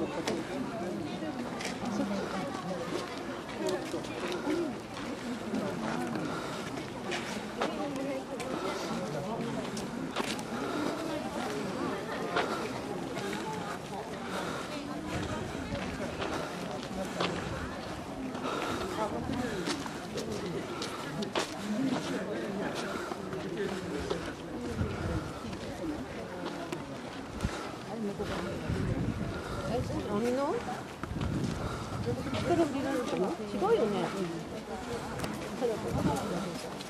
何の？これ売りられるの？違うよね。